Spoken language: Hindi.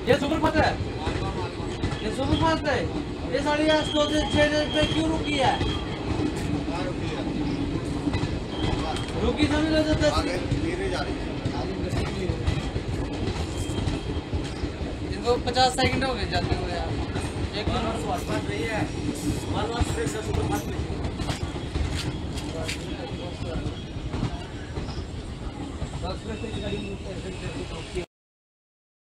ये सुपर फास्ट है, ये सुपर फास्ट है। ये साड़ी आज 2 से 6 पे क्यों रुकी है? रुकी समझ लो तो 10 जा रही है। इनको 50 सेकंड हो गए जाते हुए यार। एक मिनट फास्ट नहीं है, मालवा एक्सप्रेस का सुपर फास्ट नहीं। एक्सप्रेस की गाड़ी